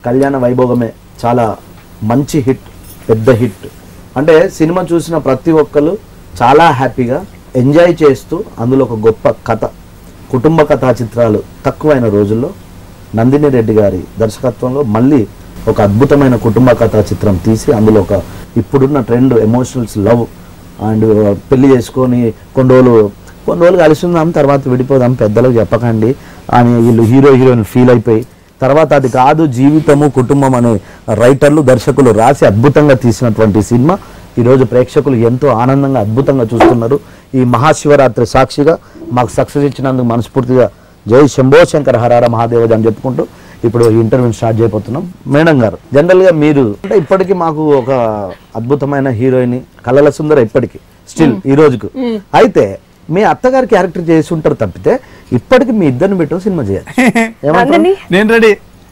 కళ్యాణ వైభోగమే చాలా మంచి హిట్, పెద్ద హిట్. అంటే సినిమా చూసిన ప్రతి ఒక్కరు చాలా హ్యాపీగా ఎంజాయ్ చేస్తూ అందులో ఒక గొప్ప కథ, కుటుంబ కథా చిత్రాలు తక్కువైన రోజుల్లో నందిని రెడ్డి గారి దర్శకత్వంలో మళ్ళీ ఒక అద్భుతమైన కుటుంబ కథా చిత్రం తీసి అందులో ఒక ఇప్పుడున్న ట్రెండ్ ఎమోషనల్స్, లవ్ అండ్ పెళ్లి చేసుకొని కొన్ని రోజులు కలిసి ఉందాం, తర్వాత విడిపోదాం, పెద్దలకు చెప్పకండి అని వీళ్ళు హీరోయిన్ ఫీల్ అయిపోయి తర్వాత అది కాదు జీవితము కుటుంబం అనే రైటర్లు దర్శకులు రాసి అద్భుతంగా తీసినటువంటి సినిమా ఈరోజు ప్రేక్షకులు ఎంతో ఆనందంగా అద్భుతంగా చూస్తున్నారు. ఈ మహాశివరాత్రి సాక్షిగా మాకు సక్సెస్ ఇచ్చినందుకు మనస్ఫూర్తిగా జై శంభో శంకర హరహర మహాదేవ అని చెప్పుకుంటూ ఇప్పుడు ఇంటర్వ్యూ స్టార్ట్ చేయబోతున్నాం. మేడం గారు, జనరల్గా మీరు అంటే ఇప్పటికీ మాకు ఒక అద్భుతమైన హీరోయిన్ కళల సుందర ఇప్పటికీ స్టిల్ ఈ రోజుకు, అయితే మీ అత్తగారి క్యారెక్టర్ చేసి ఉంటారు తప్పితే ఇప్పటికి మీ ఇద్దరిని పెట్టు సినిమా చేయాలి. నేను రెడీ.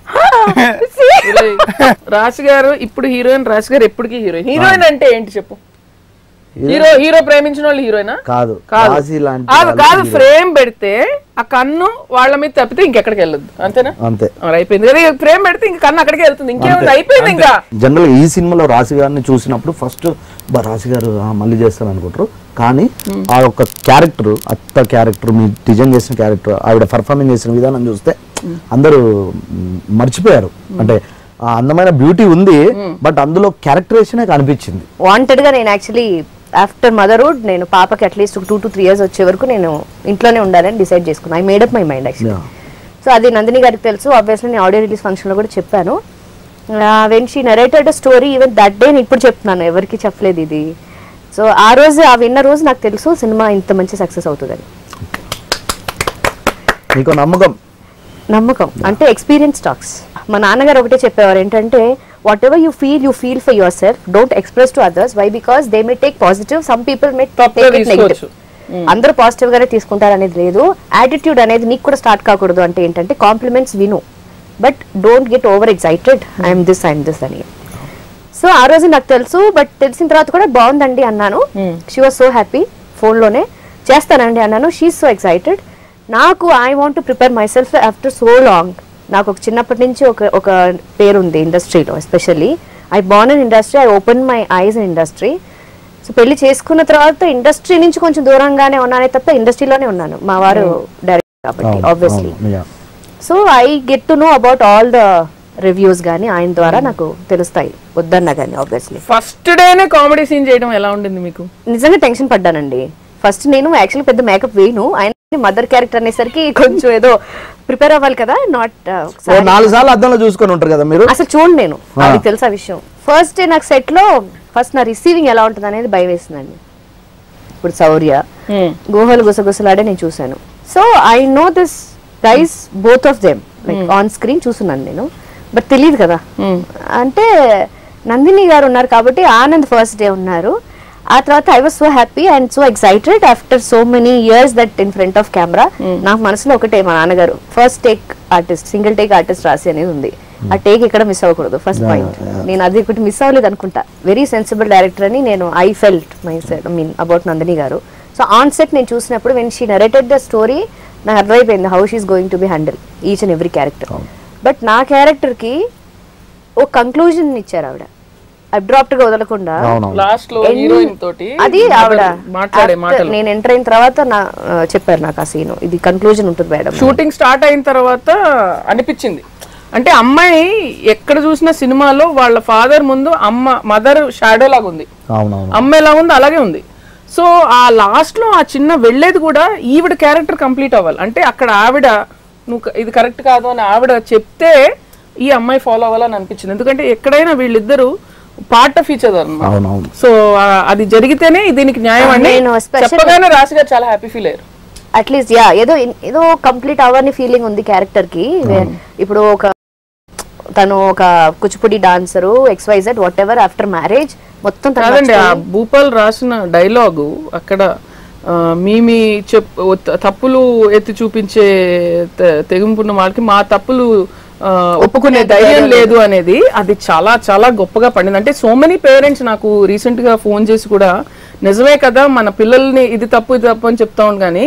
రాశి గారు ఇప్పుడు హీరోయిన్, రాశి గారు ఎప్పటికీ హీరోయిన్. హీరోయిన్ అంటే ఏంటి చెప్పు? హీరో ప్రేమించిన వాళ్ళు హీరోయినా? కాదు కాదు, ఫ్రేమ్ పెడితే ఆ కన్ను వాళ్ళ మీద తప్పితే ఇంకెక్కడికి వెళ్ళదు, అంతేనా? అంతే, అయిపోయింది కదా. ఫ్రేమ్ పెడితే ఇంక కన్ను అక్కడికి వెళ్తుంది, ఇంకేముంది, అయిపోయింది. ఇంకా జనరల్ ఈ సినిమాలో రాశి గారిని చూసినప్పుడు ఫస్ట్ రాశి గారు మళ్ళీ చేస్తారు అనుకుంటారు, కానీ ఆ యొక్క క్యారెక్టర్, అత్త క్యారెక్టర్, మీ డిజైన్ చేసిన క్యారెక్టర్, ఆవిడ పర్ఫార్మింగ్ చేసిన విధానం చూస్తే అందరూ మర్చిపోయారు. అంటే అందమైన బ్యూటీ ఉంది, బట్ అందులో క్యారెక్టరేషనే కనిపించింది. వాంటెడ్ గా నేను యాక్చువల్లీ ఆఫ్టర్ మదర్హుడ్ నేను పాపకి అట్లీస్ట్ 2 to 3 years వచ్చే వరకు నేను ఇంట్లోనే ఉండాలని డిసైడ్ చేసుకున్నాను. I made up my mind actually. So అది నందిని గారికి తెలుసు. ఆబ్వియస్లీ నేను ఆడియో రిలీజ్ ఫంక్షన్లో కూడా చెప్పాను. When she narrated a story, even that day నేను ఇప్పుడు చెప్తున్నాను, ఎవరికి చెప్పలేదు ఇది. సో ఆ రోజు, ఆ విన్న రోజు నాకు తెలుసు సినిమా ఇంత మంచి సక్సెస్ అవుతుందని. మీకు నమ్మకం అంటే ఎక్స్పీరియన్స్ టాక్స్. మా నాన్నగారు ఒకటే చెప్పేవారు ఏంటంటే, whatever you feel for yourself, don't express to others. Why? Because they may take positive, some people may take it negative. అందరూ పాజిటివ్ గానే తీసుకుంటారు అనేది లేదు. యాటిట్యూడ్ అనేది నీకు కూడా స్టార్ట్ కాకూడదు. అంటే ఏంటంటే కాంప్లిమెంట్స్ విను, but don't get over excited, I'm this అని. సో ఆ రోజు నాకు తెలుసు, బట్ తెలిసిన తర్వాత కూడా బాగుందండి అన్నాను. She was so happy. ఫోన్లోనే చేస్తానండి అన్నాను. She's so excited. నాకు I want to prepare myself after so long. నాకు ఒక చిన్నప్పటి నుంచి ఒక పేరు ఉంది ఇండస్ట్రీలో. Especially I born in industry, I open my eyes in industry. So పెళ్లి చేసుకున్న తర్వాత ఇండస్ట్రీ నుంచి కొంచెం దూరంగానే ఉన్నానే తప్ప ఇండస్ట్రీలోనే ఉన్నాను. మా వారు డైరెక్టర్ కాబట్టి obviously. So I get to know about all the reviews గానీ ఆయన ద్వారా నాకు తెలుస్తాయి, వద్దన్నా కానీ. ఆబ్వియస్లీ ఫస్ట్ డేనే కామెడీ సీన్ చేయడం ఎలా ఉండింది మీకు? నిజంగా టెన్షన్ పడ్డానండి. ఫస్ట్ నేను యాక్చువల్లీ పెద్ద మేకప్ వేయను. ఆయన మదర్ క్యారెక్టర్ అనేసరికి కొంచెం ఏదో ప్రిపేర్ అవ్వాలి కదా. నాట్ 4 సార్లు అద్దంలో చూసుకొని ఉంటారు కదా మీరు. అసలు చూడండి, నేను అది తెలుసా విషయం. ఫస్ట్ డే నాకు సెట్ లో ఫస్ట్ నా రిసీవింగ్ ఎలా ఉంటుంది అనేది భయం వేసిందండి. ఇప్పుడు శౌర్య గుహలు గుసగుసలాడే నేను చూసాను. So I know this guys, both of them, like on screen చూస్తున్నాను నేను, బట్ తెలియదు కదా. అంటే నందిని గారు ఉన్నారు కాబట్టి ఆనంద్ ఫస్ట్ డే ఉన్నారు. ఆ తర్వాత I was so happy and so excited after so many years that in front of camera. నాకు మనసులో ఒకటే, మా నాన్నగారు first take artist, single take artist రాసి అనేది ఉంది. ఆ టేక్ ఇక్కడ మిస్ అవ్వకూడదు, ఫస్ట్ పాయింట్. నేను అది ఒకటి మిస్ అవ్వలేదు అనుకుంటా. వెరీ సెన్సిబుల్ డైరెక్టర్ అని నేను I felt myself, I mean about Nandini garu. So on set నేను చూసినప్పుడు when she narrated the story, నాకు అర్థమైపోయింది how she's going to be handle each and every character. But నా క్యారెక్టర్కి ఓ కంక్లూజన్ ఇచ్చారు ఆవిడ, అబ్రాప్ట్ గా వదలకుండా. అది ఆవిడ నేను ఎంటర్ అయిన తర్వాత చెప్పారు నాకు ఆ సీన్, ఇది కన్క్లూజన్ ఉంటుంది మేడం. షూటింగ్ స్టార్ట్ అయిన తర్వాత అనిపించింది, అంటే అమ్మాయి ఎక్కడ చూసిన సినిమాలో వాళ్ళ ఫాదర్ ముందు మదర్ షాడో లాగా ఉంది, అమ్మ ఎలా ఉంది అలాగే ఉంది. సో ఆ లాస్ట్ లో ఆ చిన్న వెళ్ళేది కూడా ఈవిడ క్యారెక్టర్ కంప్లీట్ అవ్వాలి. అంటే అక్కడ ఆవిడ నువ్వు ఇది కరెక్ట్ కాదు అని ఆవిడ చెప్తే ఈ అమ్మాయి ఫాలో అవ్వాలని అనిపించింది. ఎందుకంటే ఎక్కడైనా వీళ్ళిద్దరు పార్ట్ ఆఫ్ ఈచ్ అదర్ అన్నమాట. సో అది జరిగితేనే దీనికి న్యాయం అని చెప్పగానే రాశి గారు చాలా హ్యాపీ ఫీల్ అయ్యారు. అట్లీస్ట్ ఏదో కంప్లీట్ అవ్వని ఫీలింగ్ ఉంది క్యారెక్టర్ కి. ఇప్పుడు తను ఒక Kuchipudi dancer XYZ whatever, after marriage మొత్తం కాదండి. ఆ భూపాల్ రాసిన డైలాగు అక్కడ మీ తప్పులు ఎత్తి చూపించే తెగింపున్న వాళ్ళకి మా తప్పులు ఒప్పుకునే ధైర్యం లేదు అనేది, అది చాలా చాలా గొప్పగా పడింది. అంటే సో మెనీ పేరెంట్స్ నాకు రీసెంట్ గా ఫోన్ చేసి కూడా నిజమే కదా మన పిల్లల్ని ఇది తప్పు అని చెప్తా ఉంది, కానీ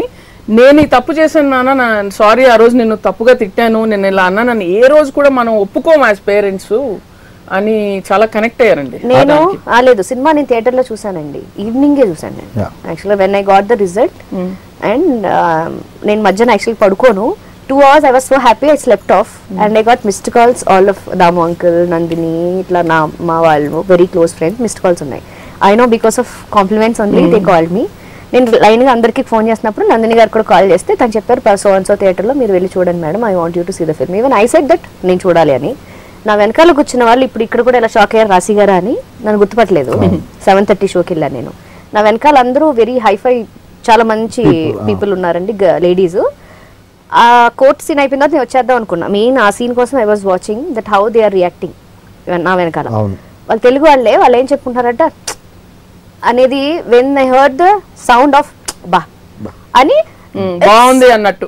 నేను ఈ తప్పు చేశాను నాన్న, సారీ ఆ రోజు నేను తప్పుగా తిట్టాను, నేను ఇలా అన్నా, నన్ను ఏ రోజు కూడా మనం ఒప్పుకోము యాజ్ పేరెంట్స్ అని చాలా కనెక్ట్ అయ్యారండి. నేను లేదు సినిమా నేను థియేటర్ లో చూసానండి, ఈవినింగే చూసాను నేను యాక్చువల్గా when I got the result. And నేను మధ్యాహ్నం యాక్చువల్లీ పడుకోను, 2 hours I was so happy I slept off and I got missed calls, all of Damu uncle, Nandini, itla ma vallu very close friends missed calls unnai. I know because of compliments only they called me. నేను line గా అందరికి phone చేసినప్పుడు నందిని గారు కూడా call చేస్తే తను చెప్పారు so and so theatre లో మీరు వెళ్ళి చూడండి madam, I want you to see the film. Even I said that నేను చూడాలి అని. నా వెనకాల కూర్చున్న వాళ్ళు ఇప్పుడు ఇక్కడ కూడా ఇలా షాక్ అయ్యారు, రాశి గారా అని నన్ను గుర్తుపట్టలేదు. 7:30 షోకి వెళ్ళాను నేను. నా వెనకాల అందరూ వెరీ హైఫై చాలా మంచి పీపుల్ ఉన్నారండి, లేడీస్. ఆ కోర్ట్ సీన్ అయిపోయిన తర్వాత నేను వచ్చేద్దాం అనుకున్నా. మెయిన్ ఆ సీన్ కోసం I was watching that how they are reacting. నా వెనకాల వాళ్ళు తెలుగు వాళ్ళే, వాళ్ళు ఏం చెప్పుకుంటారట అనేది when I heard the sound of బా అని బాగుంది అన్నట్టు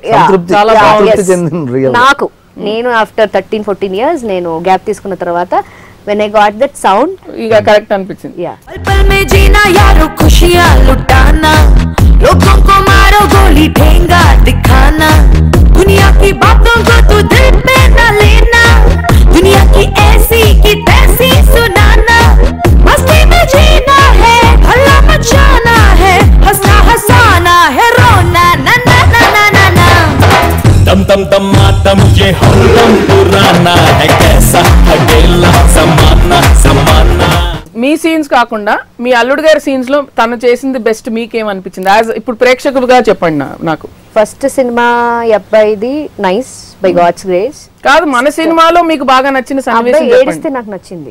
నాకు. నేను ఆఫ్టర్ 13-14 years నేను గ్యాప్ తీసుకున్న తర్వాత when I got that sound ఇక కరెక్ట్ అనిపించింది. पल में जीना यारो खुशियां लुटाना, लोगों को मारो गोली ठेंगा दिखाना, दुनिया की बातों को तू दिल पे न लेना, दुनिया की ऐसी की तैसी सुनाना, मस्ती में जीना है हल्ला मचाना है, हंसना हंसाना है रोना ना ना ना ना ना ना, दम दम दम मातम ये हल्लम पुराना है, कैसा अकेला समाना समाना. మీ సీన్స్ కాకుండా మీ అల్లుడు గారి సీన్స్ లో తను చేసింది బెస్ట్ మీకేమనిపించింది? యాజ్ ఇప్పుడు ప్రేక్షకులుగా చెప్పండి నాకు. ఫస్ట్ సినిమా అబ్బాయిది నైస్ బై గాడ్స్ గ్రేస్. కాదు, మన సినిమాలో మీకు బాగా నచ్చిన సన్నివేశం ఏడిస్తే నాకు నచ్చింది.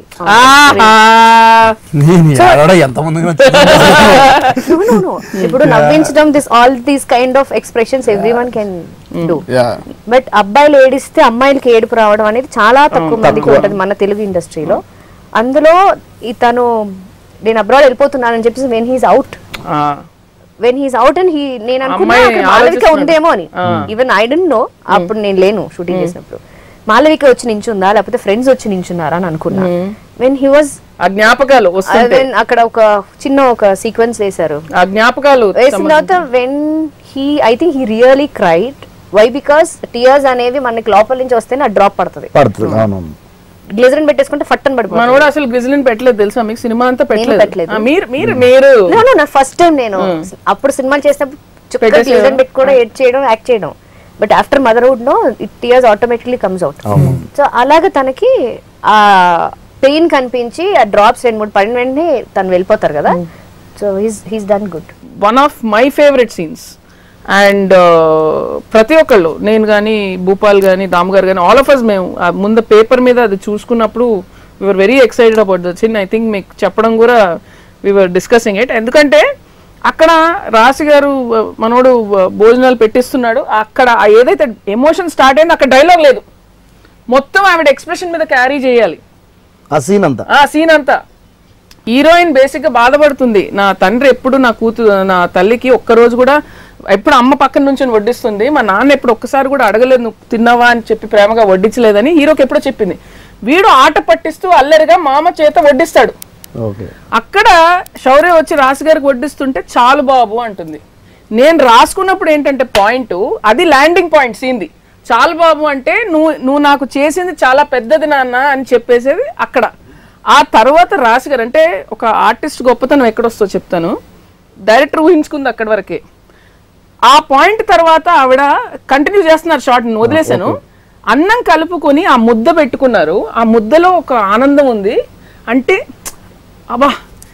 ఇప్పుడు నవ్వించడం this all these kind of expressions everyone can do, but అబ్బాయిలు ఏడిస్తే అమ్మాయిలకి ఏడుపు రావడం అనేది చాలా తక్కువ మందికి ఉంటుంది మన తెలుగు ఇండస్ట్రీలో. అందులో తను నేను అబ్రాడ్ వెళ్ళిపోతున్నానని చెప్పేసి వెన్ హీస్ అవుట్ అండ్ నేను అనుకున్నా మాలవిక ఉందేమో అని. ఈవెన్ ఐ డోంట్ నో, అప్పుడు నేను లేను షూటింగ్ చేసినప్పుడు. మాలవిక వచ్చి నించుందా లేకపోతే ఫ్రెండ్స్ వచ్చి నించున్నారా అని అనుకున్నా. వెన్ హీ వాజ్ జ్ఞాపకాలు అక్కడ ఒక చిన్న ఒక సీక్వెన్స్ వేశారు, జ్ఞాపకాలు వేసిన తర్వాత when he I think he really cried. Why? Because tears అనేవి మనకి లోపల నుంచి వస్తేనే డ్రాప్ పడుతుంది. గ్లిజరిన్ పెట్టేసుకుంటే ఫట్టన్ పడిపోతుంది. మనం కూడా అసలు గ్లిజరిన్ పెట్టలేదు తెలుసా మీకు? సినిమా అంతా పెట్టలేదు. నా ఫస్ట్ టైం నేను అప్పుడు సినిమాలు చేసినప్పుడు గ్లిజరిన్ పెట్టి కూడా ఎడ్ చేయడం యాక్ట్ చేయడం, but after motherhood no it tears automatically comes out. So అలాగే తనకి ఆ పెయిన్ కనిపించి ఆ డ్రాప్స్ 2-3 పడిన వెంటనే తను వెళ్ళిపోతారు కదా. So he's done good. One of my favourite scenes. And ప్రతి ఒక్కళ్ళు, నేను కానీ భూపాల్ కానీ దాము గారు కానీ ఆల్ ఆఫ్ అస్, మేము ముందు పేపర్ మీద అది చూసుకున్నప్పుడు we're very excited about the scene. I think మీకు చెప్పడం కూడా వీఆర్ డిస్కసింగ్ ఇట్. ఎందుకంటే అక్కడ రాశి గారు మనోడు భోజనాలు పెట్టిస్తున్నాడు, అక్కడ ఏదైతే ఎమోషన్ స్టార్ట్ అయిందో అక్కడ డైలాగ్ లేదు, మొత్తం ఆవిడ ఎక్స్ప్రెషన్ మీద క్యారీ చేయాలి ఆ సీన్ అంతా. హీరోయిన్ బేసిక్ గా బాధపడుతుంది, నా తండ్రి ఎప్పుడు నా తల్లికి ఒక్కరోజు కూడా ఎప్పుడు అమ్మ పక్కన నుంచి వడ్డిస్తుంది, మా నాన్న ఎప్పుడు ఒక్కసారి కూడా అడగలేదు నువ్వు తిన్నావా అని చెప్పి ప్రేమగా వడ్డించలేదని హీరోకి ఎప్పుడో చెప్పింది. వీడు ఆట పట్టిస్తూ అల్లరిగా మామ చేత వడ్డిస్తాడు. అక్కడ శౌర్య వచ్చి రాశి గారికి వడ్డిస్తుంటే చాలు బాబు అంటుంది. నేను రాసుకున్నప్పుడు ఏంటంటే పాయింట్ అది ల్యాండింగ్ పాయింట్ సీన్ది. చాలు బాబు అంటే నువ్వు నాకు చేసింది చాలా పెద్దది నాన్న అని చెప్పేసేది అక్కడ. ఆ తర్వాత రాశి గారు అంటే ఒక ఆర్టిస్ట్ గొప్పతనం ఎక్కడొస్తో చెప్తాను. డైరెక్టర్ ఊహించుకుంది అక్కడి వరకే. ఆ పాయింట్ తర్వాత ఆవిడ కంటిన్యూ చేస్తున్నారు షార్ట్, వదిలేశాను. అన్నం కలుపుకొని ఆ ముద్ద పెట్టుకున్నారు, ఆ ముద్దలో ఒక ఆనందం ఉంది. అంటే అబ్బా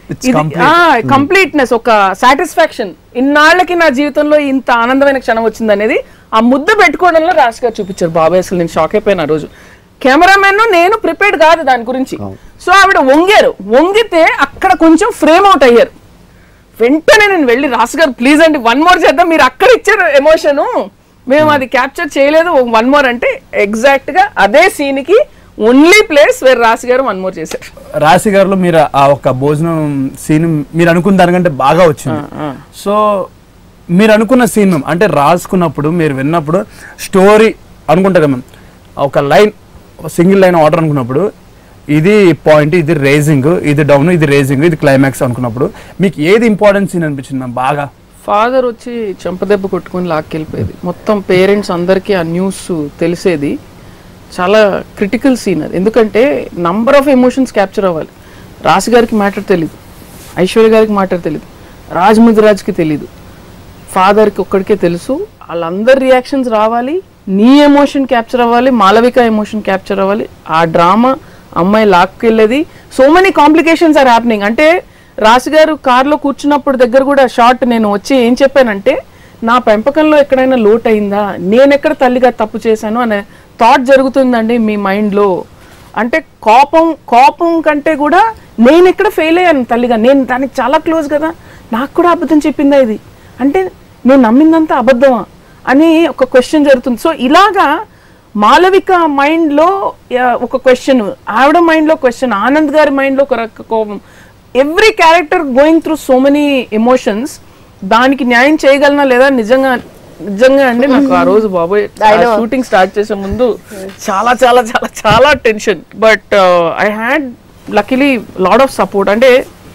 కంప్లీట్నెస్, ఒక సాటిస్ఫాక్షన్. ఇన్నాళ్ళకి నా జీవితంలో ఇంత ఆనందమైన క్షణం వచ్చింది అనేది ఆ ముద్ద పెట్టుకోవడంలో రాశి గారు చూపించారు. బాబాయ్ అసలు నేను షాక్ అయిపోయిన రోజు. కెమెరామెన్ నేను ప్రిపేర్డ్ కాదు దాని గురించి. సో ఆవిడ వంగితే అక్కడ కొంచెం ఫ్రేమ్ అవుట్ అయ్యారు. వెంటనే నేను వెళ్ళి రాశి గారు ప్లీజ్ అండి 1 more చేద్దాం, మీరు అక్కడ ఇచ్చారు ఎమోషను, మేము అది క్యాప్చర్ చేయలేదు, 1 more అంటే ఎగ్జాక్ట్ గా అదే సీన్ కి ఓన్లీ ప్లేస్ వేర్ రాశి గారు 1 more చేశారు. రాశి గారిలో మీరు ఆ ఒక భోజనం సీన్ మీరు అనుకున్న దానికంటే బాగా వచ్చింది. సో మీరు అనుకున్న సీన్ అంటే రాసుకున్నప్పుడు మీరు విన్నప్పుడు స్టోరీ అనుకుంటారు కదా, ఒక లైన్ సింగిల్ లైన్ ఆర్డర్ అనుకున్నప్పుడు ఇది పాయింట్, ఇది రేజింగ్, ఇది డౌన్, ఇది రేజింగ్, ఇది క్లైమాక్స్ అనుకున్నప్పుడు మీకు ఏది ఇంపార్టెంట్ సీన్ అనిపించింది బాగా ఫాదర్ వచ్చి చెంపదెబ్బ కొట్టుకుని లాక్కెళ్ళిపోయేది. మొత్తం పేరెంట్స్ అందరికీ ఆ న్యూస్ తెలిసేది. చాలా క్రిటికల్ సీన్ అది. ఎందుకంటే నంబర్ ఆఫ్ ఎమోషన్స్ క్యాప్చర్ అవ్వాలి. రాసి గారికి మ్యాటర్ తెలీదు, ఐశ్వర్య గారికి మ్యాటర్ తెలీదు, రాజ్కి తెలీదు, ఫాదర్కి ఒక్కడికే తెలుసు. వాళ్ళందరి రియాక్షన్స్ రావాలి, నీ ఎమోషన్ క్యాప్చర్ అవ్వాలి, మాలవిక ఎమోషన్ క్యాప్చర్ అవ్వాలి. ఆ డ్రామా అమ్మాయి లాక్కెళ్ళేది. So many complications are happening. అంటే రాసి గారు కార్లో కూర్చున్నప్పుడు దగ్గర కూడా షార్ట్ నేను వచ్చి ఏం చెప్పానంటే, నా పెంపకంలో ఎక్కడైనా లోటు అయిందా, నేను ఎక్కడ తల్లిగా తప్పు చేశాను అనే థాట్ జరుగుతుందండి మీ మైండ్లో. అంటే కోపం కంటే కూడా నేను ఎక్కడ ఫెయిల్ అయ్యాను తల్లిగా, నేను దానికి చాలా క్లోజ్ కదా, నాకు కూడా అబద్ధం చెప్పిందా ఇది, అంటే నేను నమ్మిందంతా అబద్ధమా అని ఒక క్వశ్చన్ జరుగుతుంది. సో ఇలాగా మాలవిక మైండ్లో ఒక క్వశ్చన్, ఆవిడ మైండ్లో క్వశ్చన్, ఆనంద్ గారి మైండ్లో ఒక కోపం. Every character going through so many emotions. దానికి న్యాయం చేయగలనా లేదా నిజంగా అండి నాకు ఆ రోజు బాబోయ్ షూటింగ్ స్టార్ట్ చేసే ముందు చాలా చాలా చాలా చాలా tension. But I had luckily lot of support. అంటే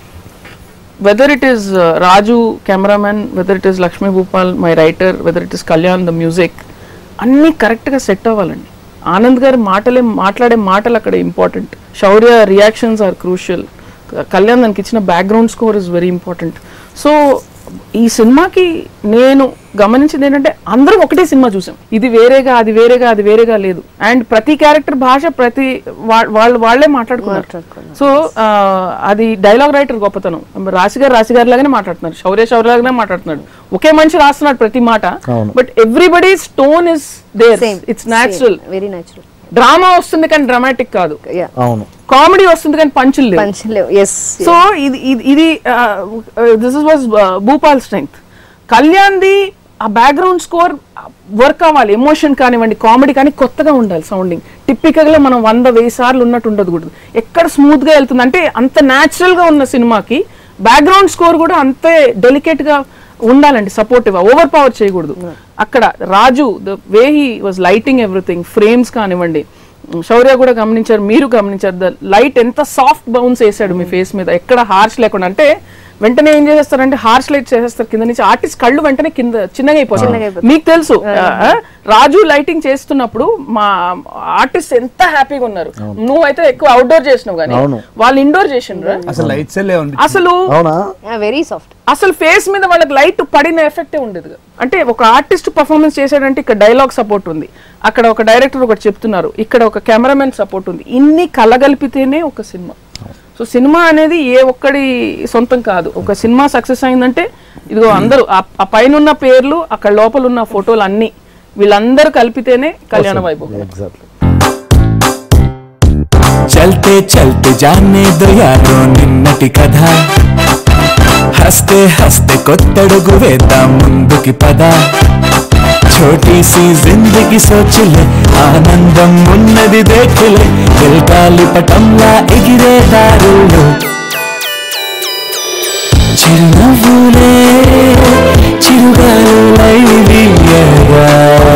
whether it is Raju cameraman, whether it is Lakshmi Bhupal my writer, whether it is Kalyan the music, అన్నీ కరెక్ట్గా సెట్ అవ్వాలండి. ఆనంద్ గారి మాట్లాడే మాటలు అక్కడ important, Shaurya reactions are crucial, Kalyan దానికి ఇచ్చిన background score is very important. So ఈ సినిమాకి నేను గమనించింది ఏంటంటే అందరం ఒకటే సినిమా చూసాం, ఇది వేరేగా అది వేరేగా అది వేరేగా లేదు. అండ్ ప్రతి క్యారెక్టర్ భాష ప్రతి వాళ్ళే మాట్లాడుకున్నారు. సో అది డైలాగ్ రైటర్ గొప్పతనం. రాసి గారు లాగానే మాట్లాడుతున్నారు, శౌర్య లాగానే మాట్లాడుతున్నాడు, ఒకే మనిషి రాస్తున్నాడు ప్రతి మాట. But everybody tone is there, it's natural, very natural. Drama వస్తుంది కానీ డ్రామాటిక్ కాదు, కామెడీ వస్తుంది కానీ పంచులు లేవు. సో ఇది దిస్ వాజ్ భూపాల్ స్ట్రెంగ్త్. కళ్యాణ్ది ఆ బ్యాక్గ్రౌండ్ స్కోర్ వర్క్ అవ్వాలి, ఎమోషన్ కానివ్వండి, కామెడీ కానీ కొత్తగా ఉండాలి. సౌండింగ్ టిపికల్గా మనం 100,000 సార్లు ఉన్నట్టు ఉండదు కూడా, ఎక్కడ స్మూత్ గా వెళ్తుంది. అంటే అంత న్యాచురల్ గా ఉన్న సినిమాకి బ్యాక్గ్రౌండ్ స్కోర్ కూడా అంతే డెలికేట్ గా ఉండాలండి, సపోర్టివ్, ఓవర్ పవర్ చేయకూడదు. అక్కడ Raju the way he was lighting everything, frames కానివ్వండి, శౌర్య కూడా గమనించారు, మీరు గమనించారు, ద లైట్ ఎంత సాఫ్ట్ బౌన్స్ వేసాడు మీ ఫేస్ మీద, ఎక్కడ హార్ష్ లేకుండా. అంటే వెంటనే ఏం చేసేస్తారంటే హార్ష్ లైట్ చేసేస్తారు కింద నుంచి, ఆర్టిస్ట్ కళ్ళు వెంటనే కింద చిన్నగా అయిపోతుంది. మీకు తెలుసు రాజు లైటింగ్ చేస్తున్నప్పుడు మా ఆర్టిస్ట్ ఎంత హ్యాపీగా ఉన్నారు. నువ్వైతే ఎక్కువ అవుట్డోర్ చేసినావు కానీ వాళ్ళు ఇండోర్ చేసిండ్రు, అసలు వెరీ సాఫ్ట్, అసలు ఫేస్ మీద వాళ్ళకి లైట్ పడిన ఎఫెక్టే ఉండేది. అంటే ఒక ఆర్టిస్ట్ పర్ఫార్మెన్స్ చేశాడంటే ఇక్కడ డైలాగ్ సపోర్ట్ ఉంది, అక్కడ ఒక డైరెక్టర్ ఒకటి చెప్తున్నారు, ఇక్కడ ఒక కెమెరామెన్ సపోర్ట్ ఉంది, ఇన్ని కలగలిపితేనే ఒక సినిమా. సో సినిమా అనేది ఏ ఒక్కడి సొంతం కాదు. ఒక సినిమా సక్సెస్ అయిందంటే ఇదిగో అందరూ ఆ పైన ఉన్న పేర్లు, అక్కడ లోపల ఉన్న ఫోటోలు అన్ని వీళ్ళందరూ కలిపితేనే కళ్యాణ వైభోగం. చల్తే చల్తే జానే దో యారో నిన్నటి కథ, హస్తే హస్తే కొత్తడుగు వేద్దాం ముందుకి పద, छोटी सी जिंदगी सोच ले, आनंदम ఉన్నది देखले, గెల్కాలి పటంలా ఎగిరే దారుల్లో చిరునవ్వులే చిరుగాలులై వీయగా.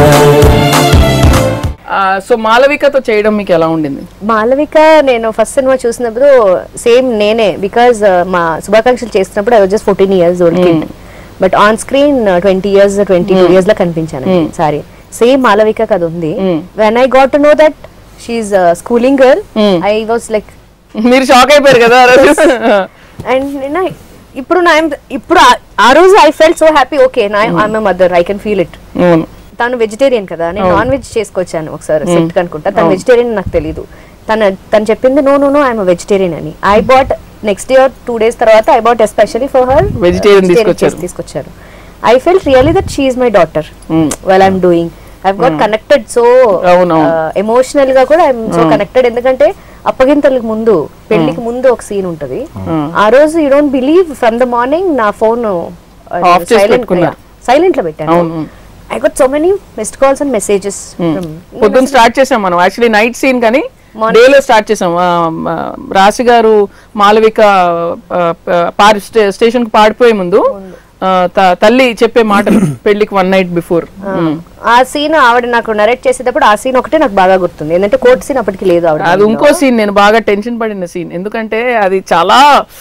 సో మాలవికతో చేయడం మీకు ఎలా ఉండింది? మాలవిక నేను ఫస్ట్ సినిమా చూసినప్పుడు సేమ్ నేనే, బికాజ్ మా శుభాకాంక్షలు చేస్తున్నప్పుడు I was just 14 years old kid. But on screen 20 years 22 years లా కనిపించాను. సారీ, సేమ్ మాలవిక కదా ఉంది. When I got to know that she's schooling girl, I was like, మీరు షాక్ అయిపోయారు కదా. అండ్ ఇప్పుడు ఆ రోజు I felt so happy, okay నా I'm a mother, I can feel it. తను వెజిటేరియన్ కదా, నేను నాన్ వెజ్ చేసుకొచ్చాను ఒకసారి సెట్ అనుకుంటా, తను వెజిటేరియన్ నాకు తెలీదు. తను చెప్పింది నో ఐఎమ్ వెజిటేరియన్ అని. I bought next year 2 days తర్వాత I bought especially for her vegetarian తీసుకొచ్చారు. I felt really that she is my daughter well I'm doing. I got connected so emotional గా కూడా I'm so connected. ఎందుకంటే అప్పగింతలకు ముందు, పెళ్లికి ముందు ఒక సీన్ ఉంటది. ఆ రోజు you don't believe, from the morning నా ఫోన్ సైలెంట్ లో పెట్టాను. I got so many missed calls and messages. పొద్దున్న స్టార్ట్ చేసాం మనం, యాక్చువల్లీ నైట్ సీన్ కానీ డేలో స్టార్ట్ చేసాం. రాసి గారు మాలవిక స్టేషన్ కు పాడిపోయే ముందు తల్లి చెప్పే మాటలు పెళ్లికి 1 night బిఫోర్. ఆ సీన్ ఆవిడ నాకు నరేట్ చేసేటప్పుడు ఆ సీన్ ఒకటే నాకు బాగా గుర్తుంది, ఎందుకంటే కోర్ట్ సీన్ అప్పటికి లేదు ఆవిడ. అది ఇంకో సీన్ నేను బాగా టెన్షన్ పడిన సీన్, ఎందుకంటే అది చాలా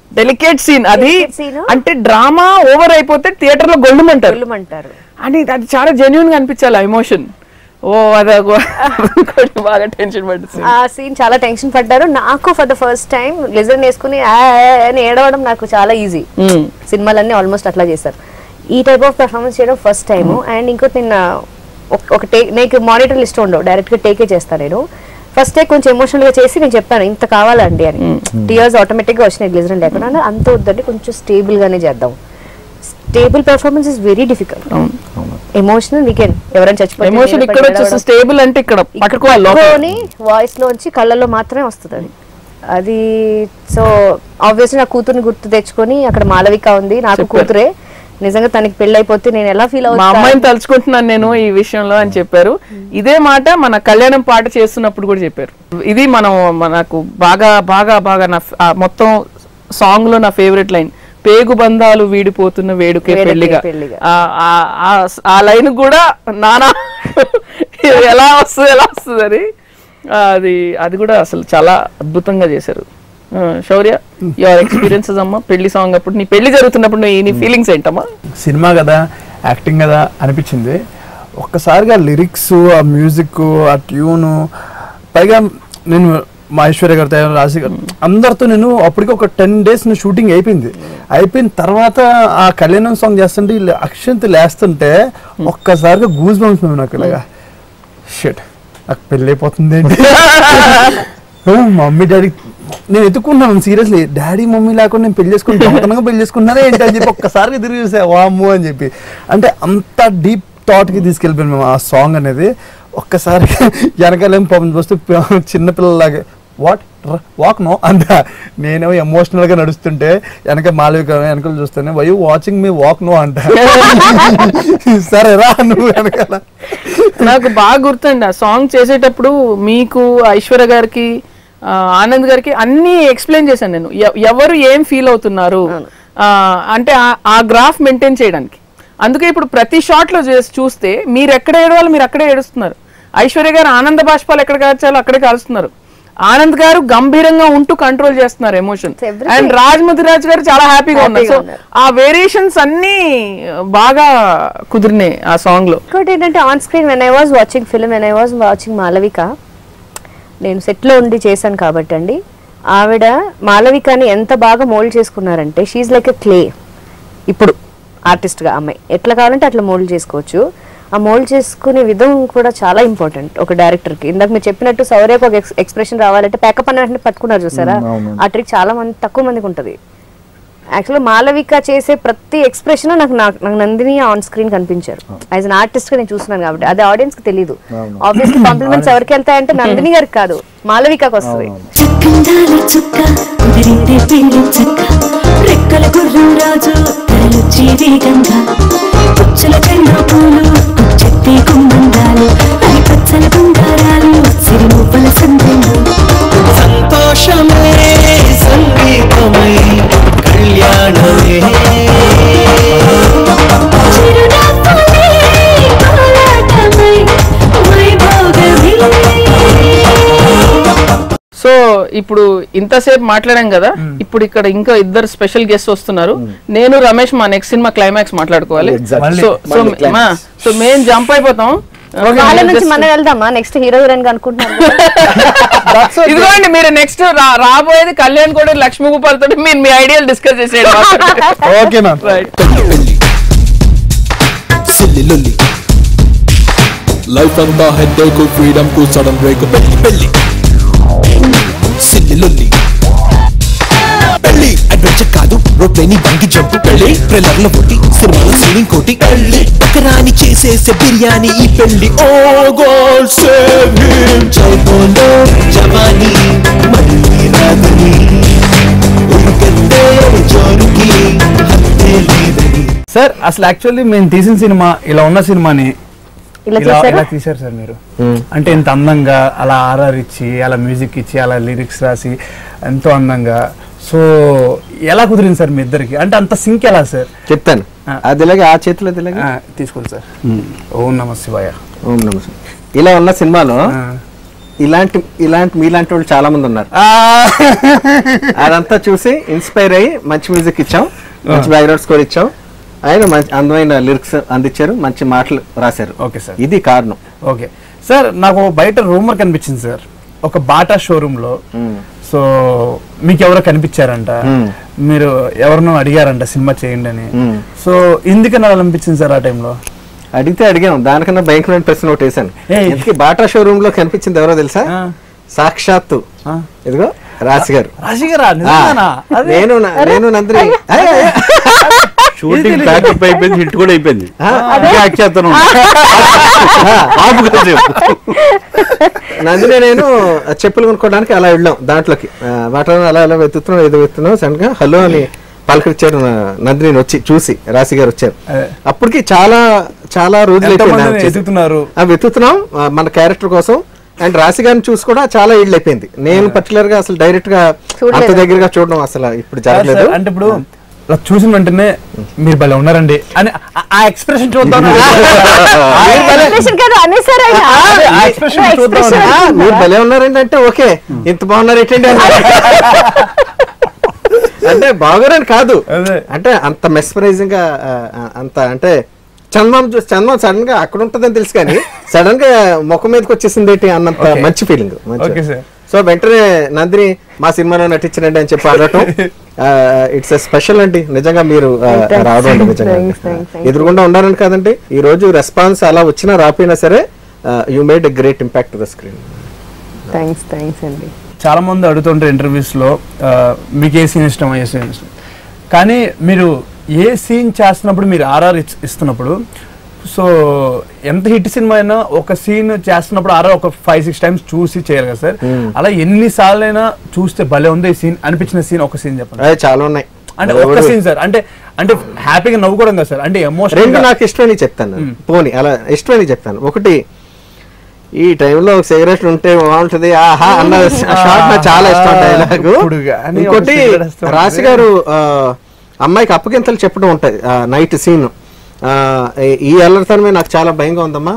డెలికేట్ సీన్ అది. అంటే డ్రామా ఓవర్ అయిపోతే థియేటర్ లో గొల్లుమంటారు అని, అది చాలా జెన్యున్ గా అనిపించాలి ఆ ఎమోషన్. ఓ అదే బాగా టెన్షన్ పడుతుంది ఆ సీన్, చాలా టెన్షన్ పడ్డారు. నాకు for the first time glycerine వేసుకుని అని ఏడవడం నాకు చాలా ఈజీ. సినిమాలన్నీ ఆల్మోస్ట్ అట్లా చేస్తారు. ఈ టైప్ ఆఫ్ పెర్ఫార్మెన్స్ చేయడం ఫస్ట్ టైం. అండ్ ఇంకోటి నేను ఒక టేక్, నీకు మానిటర్ లిస్ట్ ఉండవు, డైరెక్ట్ గా టేకే చేస్తాను నేను. ఫస్ట్ టేక్ కొంచెం ఎమోషనల్ గా చేసి నేను చెప్పాను ఇంత కావాలండి అని. టీయర్స్ ఆటోమేటిక్ గా వచ్చినాయి గ్లిజర్ లేకుండా. అంత వద్దండి, కొంచెం స్టేబుల్ గానే చేద్దాం. Stable performance is very difficult. Emotional weekend ఎవరైనా చచ్చిపోతే ఎమోషన్ ఇక్కడ వచ్చేసి స్టేబుల్ అంటే ఇక్కడ పట్టుకోవాలి, వాయిస్ లోంచి కళ్ళల్లో మాత్రమే వస్తుంది అది. అది సో ఆబ్వియస్లీ నా కూతుర్ని గుర్తు తెచ్చుకొని, అక్కడ మాలవిక ఉంది నాకు కూతురే, నిజంగా తనకి పెళ్లి అయిపోతే నేను ఎలా ఫీల్ అవుతాను, మా అమ్మాయిని తలుచుకుంటున్నాను నేను ఈ విషయంలో అని చెప్పారు. ఇదే మాట మన కళ్యాణం పాట చేస్తున్నప్పుడు కూడా చెప్పారు. ఇది మనకు బాగా బాగా బాగా నా మొత్తం సాంగ్ లో నా ఫేవరెట్ లైన్, పేగు బంధాలు వీడిపోతున్న వేడుకే పెళ్లిగా. ఆ లైన్ కూడా నానా ఎలా వస్తుంది అని, అది కూడా అసలు చాలా అద్భుతంగా చేశారు. శౌర్య, యువర్ ఎక్స్పీరియన్సెస్ అమ్మా పెళ్లి సాంగ్ అప్పుడు, నీ పెళ్లి జరుగుతున్నప్పుడు నీ ఫీలింగ్స్ ఏంటమ్మా? సినిమా కదా, యాక్టింగ్ కదా అనిపించింది. ఒక్కసారిగా లిరిక్స్, ఆ మ్యూజిక్, ఆ ట్యూను, పైగా నేను మా ఐశ్వర్య గారితో రాసి అందరితో నేను అప్పటికి ఒక 10 days షూటింగ్ అయిపోయిన తర్వాత ఆ కళ్యాణం సాంగ్ చేస్తుంటే అక్షంత లేస్తుంటే ఒక్కసారిగా గూస్ బంప్స్ నాకు ఇలాగా, షిట్ నాకు పెళ్ళి అయిపోతుంది ఏంటి. మమ్మీ డాడీ నేను ఎత్తుకున్నాను సీరియస్లీ, డాడీ మమ్మీ లేకుండా నేను పెళ్లి చేసుకుంటున్నానే ఏంటి అని చెప్పి ఒక్కసారిగా తిరిగి చూసా వాము అని చెప్పి. అంటే అంత డీప్ థాట్కి తీసుకెళ్ళిపోయాను మేము ఆ సాంగ్ అనేది. ఒక్కసారి వెనకాలేం పాపం చూస్తే చిన్నపిల్లలాగా వాక్ నో అంత, నేనేమో ఎమోషనల్గా నడుస్తుంటే వెనక మాలవిక వెనకలు చూస్తేనే why watching me walk no అంట. సరే రా నువ్వు వెనకాల. నాకు బాగా గుర్తండి ఆ సాంగ్ చేసేటప్పుడు మీకు ఐశ్వర్య గారికి ఆనంద్ గారికి అన్ని ఎక్స్ప్లెయిన్ చేశాను నేను, ఎవరు ఏం ఫీల్ అవుతున్నారు అంటే ఆ గ్రాఫ్ మెయింటైన్ చేయడానికి. అందుకే ఇప్పుడు ప్రతి షాట్ లో చూస్తే మీరు ఎక్కడ ఏడవాలో మీరు అక్కడే ఏడుస్తున్నారు. ఐశ్వర్య గారు ఆనంద బాష్పాలు ఎక్కడ కాల్చాలో అక్కడే కాల్స్తున్నారు. ఆనంద్ గారు గంభీరంగా ఉంటూ కంట్రోల్ చేస్తున్నారు ఎమోషన్. అండ్ రాజ్ గారు చాలా హ్యాపీగా ఉన్నారు. సో ఆ వేరియేషన్స్ అన్ని బాగా కుదిరినాయి ఆ సాంగ్ లో. ఇంకోటి ఏంటంటే on screen when I was watching film, when I was watching Malavika, నేను సెట్ లో ఉండి చేశాను కాబట్టి అండి, ఆవిడ మాలవికని ఎంత బాగా మోల్డ్ చేసుకున్నారంటే షీఈ్ లైక్ ఎ క్లే. ఇప్పుడు ఆర్టిస్ట్ గా అమ్మాయి ఎట్లా కావాలంటే అట్లా మోల్డ్ చేసుకోవచ్చు. ఆ మోల్డ్ చేసుకునే విధం కూడా చాలా ఇంపార్టెంట్ ఒక డైరెక్టర్ కి. ఇందాక మీరు చెప్పినట్టు శౌర్యకు ఒక ఎక్స్ప్రెషన్ రావాలంటే ప్యాకప్ అన్న వెంటనే పట్టుకున్నారు చూసారా, ఆ ట్రిక్ చాలా తక్కువ మందికి ఉంటుంది. యాక్చువల్గా మాలవిక చేసే ప్రతి ఎక్స్ప్రెషన్ నాకు నందిని ఆన్ స్క్రీన్ కనిపించారు. యాజ్ అన్ ఆర్టిస్ట్ గా నేను చూస్తున్నాను కాబట్టి అది ఆడియన్స్ కి తెలియదు. ఆబ్వియస్లీ కాంప్లిమెంట్స్ ఎవరికి వెళ్తాయంటే నందిని గారికి కాదు, మాలవికకు వస్తుంది. సంతోషమే సంగీతమై కళ్యాణమే సో ఇప్పుడు ఇంతసేపు మాట్లాడాం కదా, ఇప్పుడు ఇక్కడ ఇంకా ఇద్దరు స్పెషల్ గెస్ట్ వస్తున్నారు. నేను రమేష్ మా నెక్స్ట్ సినిమా క్లైమాక్స్ మాట్లాడుకోవాలి. సో మేము జంప్ అయిపోతాం. వాళ్ళ నుంచి మనం వెళ్దామా నెక్స్ట్ హీరో హీరోయిన్ గా అనుకుంటున్నాను. ఇదిగోండి మీరు నెక్స్ట్ రాబోయేది కళ్యాణ్ కూడా లక్ష్మీ గోపాల్ తోటి మీరు మీ ఐడియాలు డిస్కస్ చేసేయండి. లైఫ్ అంతా హెడ్ఏక్, ఫ్రీడమ్ కు సడన్ బ్రేక్. పెళ్లి సిల్లి లొల్లి, పెళ్లి అడ్వెంచర్ కాదు రోడ్లేని బంగి జంప్. పెళ్లి ట్రైలర్ లో కొట్టి సినిమాలో సీలింగ్ కోటి. పెళ్లి ఒకరాని చేసేసే బిర్యానీ ఈ పెళ్లి. ఓ గోడ్ సేవ్ హిమ్, జై బోలో జవానీ మళ్ళీ రాదని ఉరుకెత్తే జోరుకి హత్తే లేదని. సార్ అసలు యాక్చువల్లీ మేము తీసిన సినిమా ఇలా ఉన్న సినిమాని ఇలా తీశారు సార్ మీరు. అంటే ఇంత అందంగా అలా ఆర్ఆర్ ఇచ్చి, అలా మ్యూజిక్ ఇచ్చి, అలా లిరిక్స్ రాసి ఎంతో అందంగా. సో ఎలా కుదిరింది సార్ మీ ఇద్దరికి? అంటే అంత సింక్ ఎలా సార్? చెప్తాను. అది ఇలాగే ఆ చేతిలో తీసుకోండి సార్. ఓం నమ శివాయ. ఓం నమ శివాయ. ఇలా ఉన్న సినిమాలో ఇలాంటి మీలాంటి వాళ్ళు చాలా మంది ఉన్నారు. అదంతా చూసి ఇన్స్పైర్ అయ్యి మంచి మ్యూజిక్ ఇచ్చాం, మంచి బ్యాక్గ్రౌండ్ స్కోర్ ఇచ్చాం, ఆయన మంచి అందమైన లిరిక్స్ అందించారు, మంచి మాటలు రాశారు. ఓకే సార్, ఇది కారణం. ఓకే సార్, నాకు బయట రూమర్ కనిపించింది సార్, ఒక బాటా షోరూమ్ లో. సో మీకు ఎవరో కనిపించారంట, మీరు ఎవరినో అడిగారంట సినిమా చేయండి అని. సో ఎందుకని అలా అనిపించింది సార్ ఆ టైంలో? అడిగాం, దానికన్నా భయంకరమైన ప్రశ్న ఒకటి వేసాను. ఎందుకు బాటా షోరూమ్ లో కనిపించింది ఎవరో తెలుసా? సాక్షాత్తు ఇదిగో రాశి గారు. నేను నందిని షూటింగ్ ప్యాకప్ అయిపోయింది, హిట్ కూడా అయిపోయింది. నందిని నేను చెప్పులు కొనుక్కోవడానికి అలా వెళ్ళాం, దాంట్లోకి వాటర్ అలా అలా వెతుకుతున్నాం సడన్ గా హలో అని పలకరించారు నందిని వచ్చి చూసి, రాశి గారు వచ్చారు. అప్పటికి చాలా చాలా రోజులు వెతుకుతున్నాం మన క్యారెక్టర్ కోసం. అండ్ రాశి గారిని చూసి కూడా చాలా ఇళ్ళు అయిపోయింది. నేను పర్టికులర్ గా అసలు డైరెక్ట్ గా అంత దగ్గరగా చూడడం అసలు ఇప్పుడు జరగలేదు. అంటే ఇప్పుడు చూసిన వెంటనే మీరు భలే ఉన్నారండి అని ఆ ఎక్స్ప్రెషన్ చూద్దాం, మీరు భలే ఉన్నారండి అంటే ఓకే, ఇంత బాగున్నారు ఏంటండి అంటే బాగోరని కాదు, అంటే అంత మెస్పరైజింగ్ గా అంత అంటే చందమామ సడన్ గా అక్కడ ఉంటదని తెలుసు కానీ సడన్ గా ముఖం మీదకి వచ్చేసింది ఏంటి అన్నంత మంచి ఫీలింగ్. సో వెంటనే నందిని మా సినిమాలో నటించండి అని చెప్పి అడగటం ఇట్స్ స్పెషల్ అండి. నిజంగా మీరు రావడం అండి, నిజంగా ఎదురుగుండా ఉండాలని కాదండి, ఈ రోజు రెస్పాన్స్ అలా వచ్చినా రాపోయినా సరే you made a great impact to the screen. Thanks అండి. చాలా మంది అడుగుతుంటారు ఇంటర్వ్యూస్ లో మీకు ఏ సీన్ ఇష్టం, ఏ సీన్ ఇష్టం, కానీ మీరు ఏ సీన్ చేస్తున్నప్పుడు మీరు ఆర్ఆర్ ఇస్తున్నప్పుడు, సో ఎంత హిట్ సినిమా అయినా ఒక సీన్ చేస్తున్నప్పుడు ఆర్ఆర్ ఒక 5-6 టైమ్స్ చూసి చేయాలి కదా సార్, అలా ఎన్నిసార్లు అయినా చూస్తే భలే ఉంది ఈ సీన్ అనిపించిన సీన్ ఒక సీన్ చెప్పండి. చాలా ఉన్నాయి, అంటే ఒక్క సీన్ సార్, అంటే అంటే హ్యాపీగా నవ్వుకోవడం కదా సార్, అంటే ఎమోషన్ నాకు ఇష్టమని చెప్తాను, పోనీ అలా ఇష్టమని చెప్తాను. ఒకటి, ఈ టైంలో ఒక సిగరెట్ ఉంటే బాగుంటది ఆహా అన్న షాట్ నాకు చాలా ఇష్టం డైలాగు. ఇంకోటి రాశి గారు అమ్మాయికి అప్పగింతలు చెప్పడం ఉంటాయి నైట్ సీన్, ఈ అల్లరితనమే నాకు చాలా భయంగా ఉందమ్మా,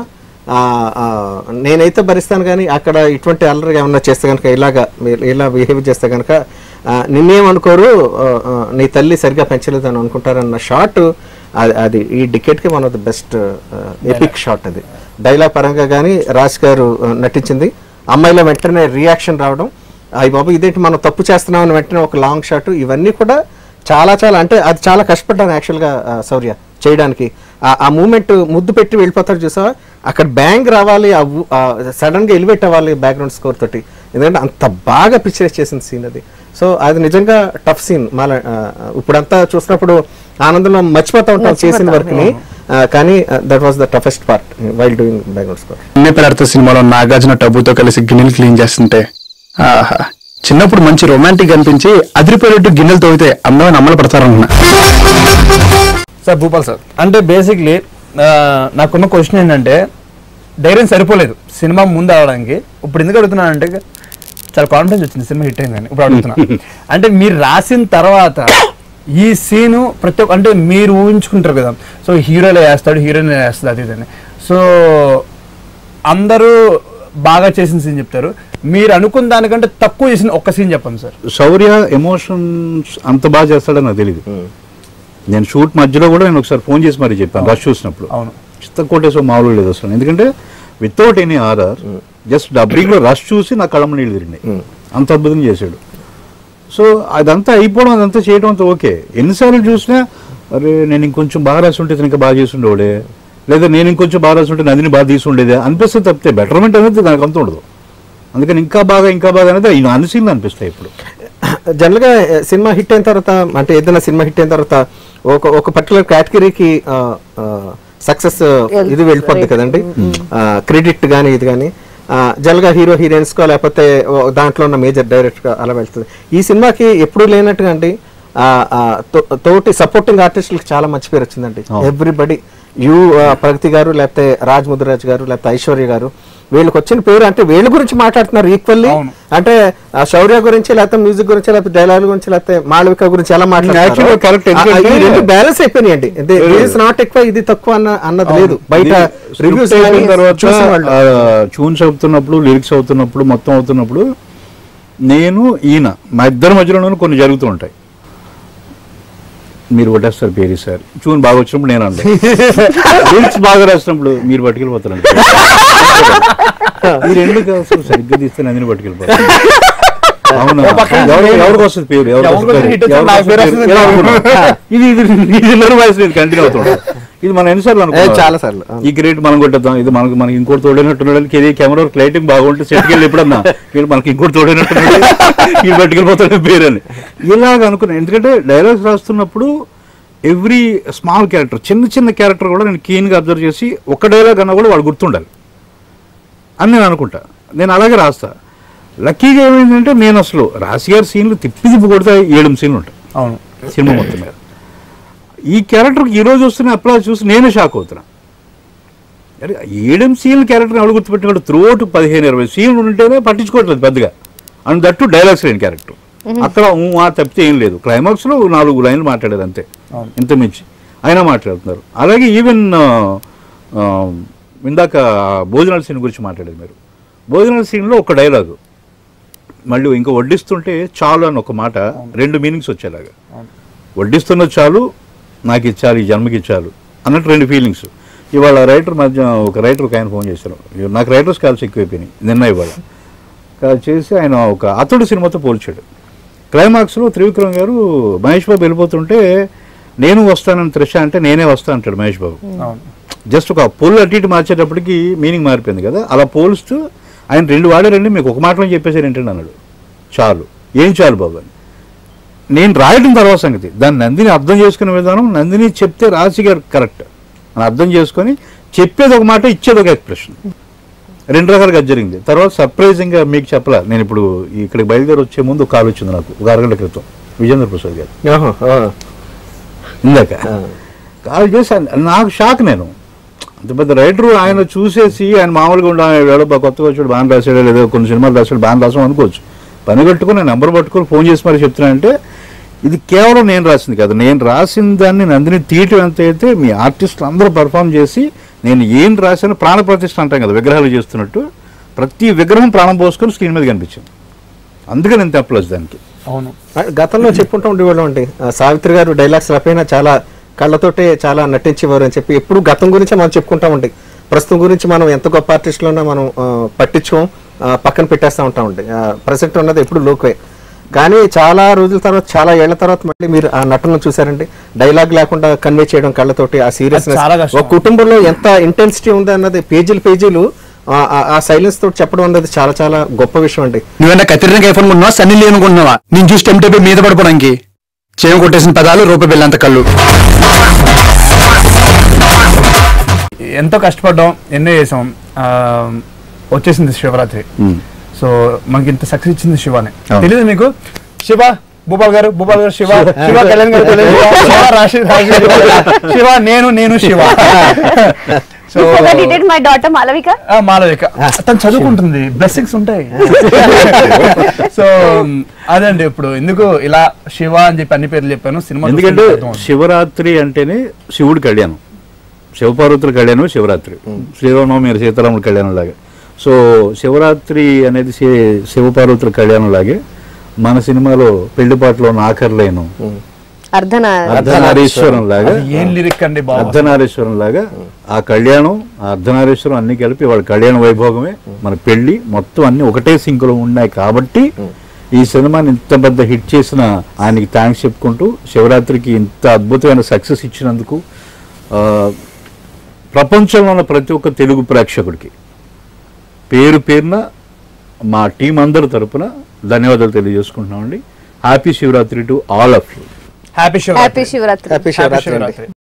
నేనైతే భరిస్తాను కానీ అక్కడ ఇటువంటి అల్లరి ఏమన్నా చేస్తే కనుక ఇలా బిహేవ్ చేస్తే కనుక నిన్నేమనుకోరు, నీ తల్లి సరిగ్గా పెంచలేదు అని అనుకుంటారన్న షాట్, అది ఈ డికెట్కి one of the best epic shot. అది డైలాగ్ పరంగా కానీ రాజ్ గారు నటించింది. అమ్మాయిలో వెంటనే రియాక్షన్ రావడం, అయ్యి బాబు ఇదేంటి మనం తప్పు చేస్తున్నాం అని వెంటనే ఒక లాంగ్ షాట్, ఇవన్నీ కూడా చాలా చాలా అంటే అది చాలా కష్టపడ్డాను యాక్చువల్గా శౌర్య చేయడానికి. ఆ మూమెంట్ ముద్దు పెట్టి వెళ్ళిపోతాడు చూసా, అక్కడ బ్యాంగ్ రావాలి, సడన్ గా ఎలివేట్ అవ్వాలి బ్యాక్గ్రౌండ్ స్కోర్ తోటి, ఎందుకంటే అంత బాగా పిక్చరైజ్ చేసిన సీన్ అది. సో అది నిజంగా టఫ్ సీన్. మళ్ళీ ఇప్పుడంతా చూసినప్పుడు ఆనందంలో మర్చిపోతా ఉంటాం చేసిన వర్క్ ని, కానీ that was the toughest part while doing background score. అన్నపేరుతో సినిమాలో నాగార్జున టబ్బుతో కలిసి గిన్నెలు క్లీన్ చేస్తుంటే చిన్నప్పుడు మంచి రొమాంటిక్ అనిపించి అదిరిపోయేట్టు గిన్నెలు తోగితే అందమైన అమ్మలు పడతారనుకున్నా. సార్ భూపాల్ సార్, అంటే బేసిక్లీ నాకున్న క్వశ్చన్ ఏంటంటే ధైర్యం సరిపోలేదు సినిమా ముందు ఆడడానికి. ఇప్పుడు ఎందుకు అడుగుతున్నానంటే చాలా కాన్ఫిడెన్స్ వచ్చింది సినిమా హిట్ అయిందని ఇప్పుడు అడుగుతున్నా. అంటే మీరు రాసిన తర్వాత ఈ సీను ప్రతి ఒక్క అంటే మీరు ఊహించుకుంటారు కదా, సో హీరోలో వేస్తాడు హీరోయిన్ వేస్తుంది అది ఇదని, సో అందరూ బాగా చేసిన సీన్ చెప్తారు, మీరు అనుకున్న దానికంటే తక్కువ చేసిన ఒక్క సీన్ చెప్పండి సార్. శౌర్య ఎమోషన్స్ అంత బాగా చేస్తాడని నాకు తెలియదు. నేను షూట్ మధ్యలో కూడా నేను ఒకసారి ఫోన్ చేసి మరీ చెప్పాను రష్ చూసినప్పుడు, అవును చిత్త కొట్టేసో మామూలు లేదు అసలు, ఎందుకంటే వితౌట్ ఎనీ ఆర్ఆర్ జస్ట్ డబ్బింగ్లో రష్ చూసి నా కళ్ళ నీళ్ళు తిరిగినాయి, అంత అద్భుతంగా చేశాడు. సో అదంతా అయిపోవడం అదంతా చేయడం అంతా ఓకే. ఎన్నిసార్లు చూసినా అరే నేను ఇంకొంచెం బాగా రాసి ఉంటే ఇంకా బాగా చేసి ఉండేవాడే, లేదా నేను ఇంకొంచెం బాగా రాసి ఉంటే నందిని బాగా తీసి ఉండేదే అనిపిస్తుంది తప్పితే బెటర్మెంట్ అనేది దానికి అంత ఉండదు. అందుకని ఇంకా బాగా అనేది అనిసింది అనిపిస్తాయి. ఇప్పుడు జనరల్గా సినిమా హిట్ అయిన తర్వాత, అంటే ఏదైనా సినిమా హిట్ అయిన తర్వాత ఒక పర్టికులర్ కేటగిరీకి సక్సెస్ ఇది వెళ్ళిపోద్ది కదండి, క్రెడిట్ కానీ ఇది కానీ. జనరల్గా హీరో హీరోయిన్స్కో లేకపోతే దాంట్లో ఉన్న మేజర్ డైరెక్టర్గా అలా వెళ్తుంది. ఈ సినిమాకి ఎప్పుడూ లేనట్టుగా అండి తోటి సపోర్టింగ్ ఆర్టిస్టులకి చాలా మంచి పేరు వచ్చిందండి. ఎవ్రీబడి ప్రగతి గారు, లేకపోతే రాజ్ ముదిరాజ్ గారు, లేకపోతే ఐశ్వర్య గారు, వీళ్ళకి వచ్చిన పేరు అంటే వీళ్ళ గురించి మాట్లాడుతున్నారు ఈక్వల్లీ. అంటే శౌర్య గురించి లేకపోతే మ్యూజిక్ గురించి లేకపోతే డైలాగ్ గురించి లేకపోతే మాళవిక గురించి ఎలా మాట్లాడుతున్నారు బ్యాలెన్స్ అయిపోయినాయండి. నాట్ ఎక్కువ ఇది తక్కువ అన్నది లేదు. బయట రివ్యూస్ ట్యూన్స్ అవుతున్నప్పుడు, లిరిక్స్ అవుతున్నప్పుడు, మొత్తం అవుతున్నప్పుడు నేను ఈయన మా ఇద్దరి మధ్యలో కొన్ని జరుగుతూ ఉంటాయి. మీరు కొట్టేస్తారు పేరు సార్, ట్యూన్ బాగా వచ్చినప్పుడు నేను అంటే లిరిక్స్ బాగా రాసినప్పుడు మీరు పట్టుకెళ్ళిపోతారండి. మీరు ఎందుకు అసలు సరిగ్గా తీస్తే నందిని పట్టుకెళ్ళిపోతారు. అవునా, ఎవరికి వస్తుంది పేరు, ఇది వాయిస్ కంటిన్యూ అవుతుంది. ఇది మనం ఎన్నిసార్లు అనుకుంటాం, చాలా సార్లు ఈ గ్రేట్ మనం కొట్టేద్దాం, ఇది మనకి ఇంకోటి తోడైనట్టున్నాడు, కెమెరా లైటింగ్ బాగుంటే సెట్కి వెళ్ళి ఎప్పుడన్నా వీళ్ళు మనకి ఇంకోటి తోడైనట్టున్నాడు, వీళ్ళు పట్టుకెళ్ళిపోతాడు పేరు అని ఇలాగ అనుకున్నాను. ఎందుకంటే డైలాగ్స్ రాస్తున్నప్పుడు ఎవ్రీ స్మాల్ క్యారెక్టర్, చిన్న చిన్న క్యారెక్టర్ కూడా నేను కీన్గా అబ్జర్వ్ చేసి ఒక డైలాగ్ అన్నా కూడా వాళ్ళు గుర్తుండాలి అని నేను అనుకుంటా. నేను అలాగే రాస్తా. లక్కీగా ఏమైందంటే నేను అసలు రాసి గారి సీన్లు తిప్పి కొడితే 7 సీన్లు ఉంటాయి అవును సినిమా మొత్తం మీద. ఈ క్యారెక్టర్కి ఈరోజు వస్తున్న అప్లాజ్ చూసి నేనే షాక్ అవుతున్నా. 7 సీన్ల క్యారెక్టర్ని ఎవరు గుర్తుపెట్టినాడు? త్రూఅవుట్ 15-20 సీన్లు ఉంటేనే పట్టించుకోవట్లేదు పెద్దగా. అండ్ దట్టు డైలాగ్స్ లేని క్యారెక్టర్. అక్కడ తప్పితే ఏం లేదు. క్లైమాక్స్లో 4 లైన్లు మాట్లాడారు అంతే, ఇంత మించి అయినా మాట్లాడుతున్నారు. అలాగే ఈవెన్ ఇందాక భోజనాల సీన్ గురించి మాట్లాడారు మీరు. భోజనాల సీన్లో ఒక డైలాగు, మళ్ళీ ఇంకా వడ్డిస్తుంటే చాలు అని ఒక మాట, 2 మీనింగ్స్ వచ్చేలాగా. వడ్డిస్తున్న చాలు, నాకు ఇచ్చాలి, ఈ జన్మకి ఇచ్చాలు అన్నట్టు 2 ఫీలింగ్స్. ఇవాళ రైటర్ మధ్య ఒక ఆయన ఫోన్ చేశారు, నాకు రైటర్స్ కాల్స్ ఎక్కువైపోయినాయి నిన్న ఇవాళ. చేసి ఆయన ఒక అతడు సినిమాతో పోల్చాడు. క్లైమాక్స్లో త్రివిక్రమ్ గారు మహేష్ బాబు వెళ్ళిపోతుంటే నేను వస్తానని త్రిష అంటే నేనే వస్తా అంటాడు మహేష్ బాబు. జస్ట్ ఒక పొల్ అటు ఇటు మార్చేటప్పటికి మీనింగ్ మారిపోయింది కదా. అలా పోల్స్తూ ఆయన 2 వాడారండి, మీకు ఒక మాటలో చెప్పేసారు ఏంటండి అన్నాడు. చాలు, ఏం చాలు బాబు అని. నేను రాయడం తర్వాత సంగతి, దాన్ని నందిని అర్థం చేసుకునే విధానం, నందిని చెప్తే రాసి గారు కరెక్ట్ అని అర్థం చేసుకొని చెప్పేది ఒక మాట, ఇచ్చేది ఒక ఎక్స్ప్రెషన్, 2 రకాలుగా జరిగింది. తర్వాత సర్ప్రైజింగ్గా మీకు చెప్పలా, నేను ఇప్పుడు ఇక్కడికి బయలుదేరి వచ్చే ముందు కాల్ వచ్చింది నాకు ఒక 6 గంటల క్రితం, విజేంద్ర ప్రసాద్ గారు ఇందాక కాల్ చేసి నాకు షాక్. నేను అంత పెద్ద రైటరు ఆయన చూసేసి ఆయన మామూలుగా ఉండాలి, కొత్తగా వచ్చాడు బాగా రాసాడో లేదో, కొన్ని సినిమాలు రాసాడు బాగా రాసాం అనుకోవచ్చు. పని కట్టుకుని నెంబర్ పట్టుకుని ఫోన్ చేసి మరి చెప్తున్నానంటే ఇది కేవలం నేను రాసింది కాదు, నేను రాసిన దాన్ని నందిని తీయటం ఎంత అయితే మీ ఆర్టిస్టులు అందరూ పర్ఫామ్ చేసి నేను ఏం రాశాను, ప్రాణప్రతిష్ఠ అంటాం కదా విగ్రహాలు చేస్తున్నట్టు, ప్రతి విగ్రహం ప్రాణం పోసుకొని స్క్రీన్ మీద కనిపించింది. అందుకని నేను తెప్పలేదు దానికి. అవును, గతంలో చెప్పుకుంటూ ఉండేవాళ్ళం అండి, సావిత్రి గారు డైలాగ్స్ రాపోయినా చాలా కళ్ళతోటే చాలా నటించేవారు అని చెప్పి ఎప్పుడు గతం గురించి మనం చెప్పుకుంటా ఉంటాయి. ప్రస్తుతం గురించి మనం ఎంత గొప్ప ఆర్టిస్టులున్నా మనం పట్టించుకోం, పక్కన పెట్టేస్తూ ఉంటాం ఉంటాయి. ప్రజెంట్ ఉన్నది ఎప్పుడు లోకే. కానీ చాలా రోజుల తర్వాత, చాలా ఏళ్ల తర్వాత మళ్ళీ మీరు ఆ నటనను చూసారండి, డైలాగ్ లేకుండా కన్వే చేయడం కళ్ళతోటి, ఆ సీరియస్నెస్, ఒక కుటుంబంలో ఎంత ఇంటెన్సిటీ ఉంది అన్నది పేజీలు ఆ సైలెన్స్ తోటి చెప్పడం అన్నది చాలా చాలా గొప్ప విషయం అండి. నువ్వేనా కత్తిరిన అనుకుంటున్నావా, సన్నీ లే అనుకుంటున్నావా? నేను చూసి టెంప్ట్ మీద పడిపోవడానికి చేయం కొట్టేసిన పదాలు, రూపాయి బిల్లంత కళ్ళు. ఎంతో కష్టపడ్డాం, ఎన్నో చేసాం, వచ్చేసింది శివరాత్రి. సో మనకి ఇంత సక్సెస్ ఇచ్చింది శివానే. తెలియదు మీకు? శివ భూపాల్ గారు శివ కళ్యాణ్ గారు, శివ రాశి శివ, నేను శివ. మాలవిక తను చదువుకుంటుంది, బ్లెస్సింగ్స్ ఉంటాయి. సో అదండి, ఇప్పుడు ఎందుకు ఇలా శివ అని చెప్పి అన్ని పేర్లు చెప్పాను సినిమా ఎందుకంటే శివరాత్రి అంటేనే శివుడి కళ్యాణం, శివపార్వతుల కళ్యాణం శివరాత్రి, శ్రీరామనవమి సీతారాముల కళ్యాణం లాగా. సో శివరాత్రి అనేది శివపార్వతుల కళ్యాణం లాగే మన సినిమాలో పెళ్లి పాటలో ఆఖరిలేను అర్ధనారీశ్వరం లాగా, అర్ధనారీశ్వరం లాగా ఆ కళ్యాణం, ఆ అర్ధనారీశ్వరం అన్ని కలిపి వాళ్ళ కళ్యాణ వైభోగమే మన పెళ్లి మొత్తం అన్ని ఒకటే సింకులో ఉన్నాయి. కాబట్టి ఈ సినిమాని ఇంత పెద్ద హిట్ చేసిన ఆయనకి థ్యాంక్స్ చెప్పుకుంటూ, శివరాత్రికి ఇంత అద్భుతమైన సక్సెస్ ఇచ్చినందుకు ప్రపంచంలో ఉన్న ప్రతి ఒక్క తెలుగు ప్రేక్షకుడికి పేరున మా టీం అందరి తరపున ధన్యవాదాలు తెలియజేసుకుంటున్నామండి. Happy Shivaratri to all of you. Happy Shivaratri.